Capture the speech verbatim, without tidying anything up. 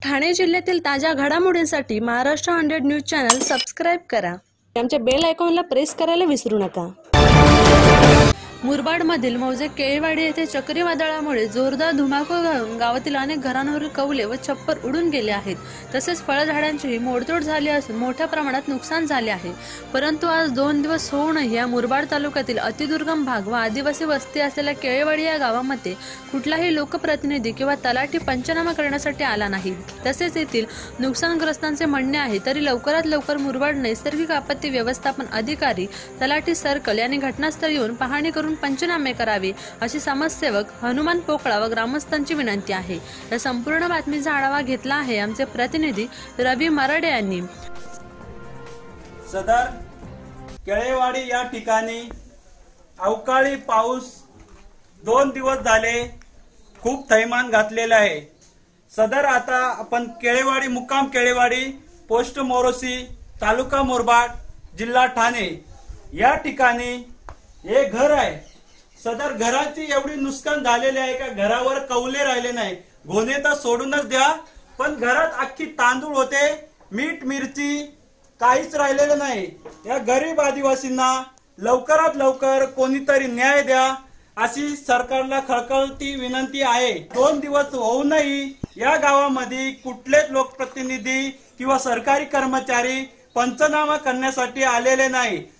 ठाणे जिल्ह्यातील ताज्या घडामोडींसाठी Maharashtra hundred news channel subscribe करा. आमच्या बेल आयकॉनला प्रेस करायला विसरू नका. मुरबाडमधील मौजे केळीवाडी येथे चक्रीवादळामुळे जोरदार धुमाकूळ घालून गावातील अनेक घरांवरील कौले व छप्पर उडून गेले आहेत. तसेच फळझाडांचीही मोडतोड झाली असून मोठ्या प्रमाणात नुकसान झाले आहे. परंतु आज दोन दिवस होऊनही या मुरबाड तालुक्यातील अतिदुर्गम भाग व आदिवासी वस्ती असलेल्या केळीवाडी या गावामध्ये कुठलाही लोकप्रतिनिधी किंवा तलाठी पंचनामा करण्यासाठी आला नाही. तसेच येथील नुकसानग्रस्तांचे म्हणणे आहे तरी लवकरात लवकर मुरबाड नैसर्गिक आपत्ती व्यवस्थापन अधिकारी तलाठी सर्कल यांनी घटनास्थळी येऊन पाहणी करून पंचनामे करावे अशी समाजसेवक हनुमान पोकळा व ग्रामस्थांची विनंती आहे. या संपूर्ण बातमीचा आढावा घेतला आहे आमचे प्रतिनिधी रवी मराडे यांनी. सदर केळेवाडी या ठिकाणी अवकाळी पाऊस दोन दिवस झाले खूप थैमान घातलेला आहे. सदर आता आपण केळेवाडी मुक्काम केळेवाडी पोस्ट मोरोसी तालुका मुरबाड जिल्हा ठाणे या ठिकाणी हे घर आहे. सदर घराची एवढी नुकसान झालेली आहे का घरावर कौले राहिले नाही. गोणे तर सोडूनच द्या, पण घरात अख्खी तांदूळ होते, मीठ मिरची काहीच राहिलेलं नाही. या गरीब आदिवासींना लवकरात लवकर कोणीतरी न्याय द्या अशी सरकारला खळखळती विनंती आहे. दोन दिवस होऊनही या गावामध्ये कुठलेच लोकप्रतिनिधी किंवा सरकारी कर्मचारी पंचनामा करण्यासाठी आलेले नाही.